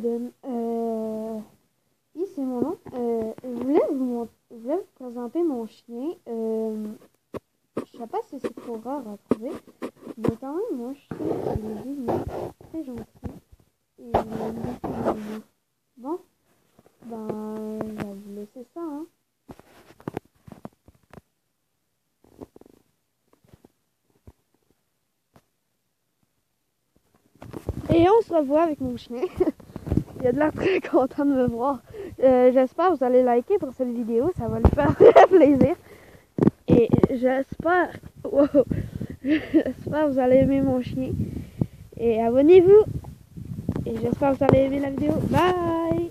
Aiden. C'est mon nom. Je voulais vous présenter mon chien. Je sais pas si c'est trop rare à trouver, mais quand même, moi, je trouve qu'il est mignon, très gentil. Et il aime beaucoup les humains. Bon, ben, je vais vous laisser ça, hein. Et on se revoit avec mon chien. Il a de l'air très content de me voir. J'espère que vous allez liker pour cette vidéo. Ça va lui faire très plaisir. Et j'espère que vous allez aimer mon chien. Et abonnez-vous. Et j'espère que vous allez aimer la vidéo. Bye!